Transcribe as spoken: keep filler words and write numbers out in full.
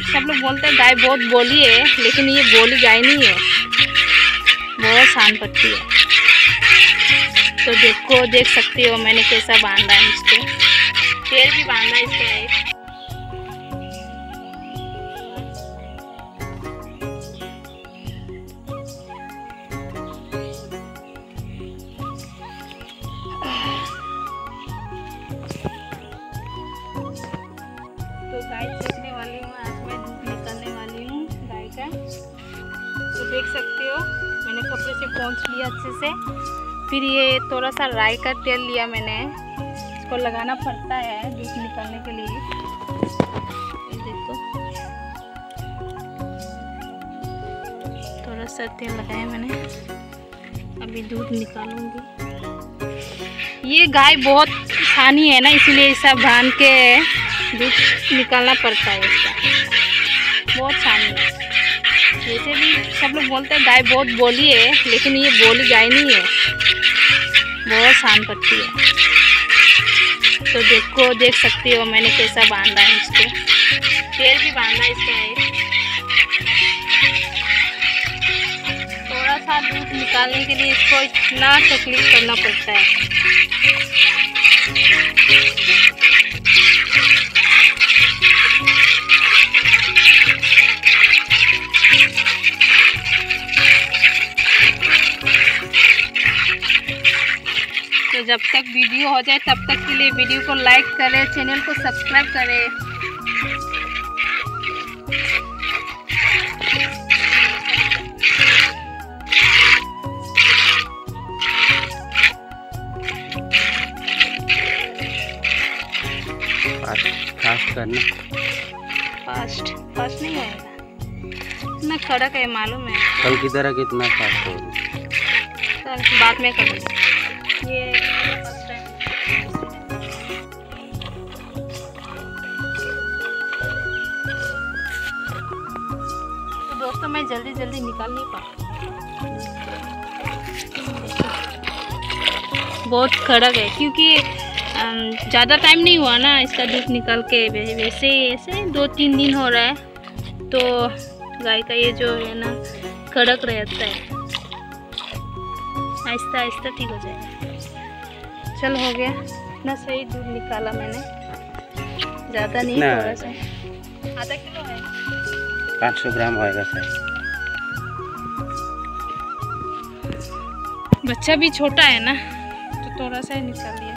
सब लोग बोलते हैं गाय बहुत बोली है, लेकिन ये बोली गाय नहीं है, बहुत शान पट्टी है। तो देखो, देख सकते हो मैंने कैसा बांधा है इसको, पैर भी बांधा है इसका एक। तो गाय चढ़ने वाली हूँ, आज मैं दूध निकालने वाली हूँ गाय का। तो देख सकते हो मैंने कपड़े से पोंछ लिया अच्छे से। फिर ये थोड़ा सा राई का तेल लिया मैंने, इसको लगाना पड़ता है दूध निकालने के लिए। ये देखो थोड़ा सा तेल लगाया मैंने, अभी दूध निकालूंगी। ये गाय बहुत छानी है ना, इसलिए सब बांध के दूध निकालना पड़ता है इसका, बहुत छानी है। वैसे भी सब लोग बोलते हैं गाय बहुत बोली है, लेकिन ये बोली गाय नहीं है, बहुत शान पट्टी है। तो देखो, देख सकते हो मैंने कैसा बांधा है इसको, पैर भी बांधा है इसका एक। थोड़ा सा दूध निकालने के लिए इसको इतना तकलीफ करना पड़ता है। तो जब तक वीडियो हो जाए तब तक के लिए वीडियो को लाइक करें, चैनल को सब्सक्राइब करें। फास्ट करना, फास्ट फास्ट नहीं होएगा, इतना कड़क है मालूम है। कल की तरह कितना फास्ट होगा, सर बाद में करूँगी। ये फर्स्ट टाइम। तो दोस्तों मैं जल्दी जल्दी निकाल नहीं पा, बहुत कड़क है क्योंकि ज़्यादा टाइम नहीं हुआ ना इसका दूध निकाल के। वैसे ऐसे दो तीन दिन हो रहा है, तो गाय का ये जो है ना कड़क रहता है, आहिस्ता आहिस्ता ठीक हो जाएगा। चल हो गया, इतना सही दूध निकाला मैंने, ज़्यादा नहीं, थोड़ा सा आधा किलो है, पाँच सौ ग्राम होएगा सर। बच्चा भी छोटा है ना, तो थोड़ा सा ही निकाल लिया।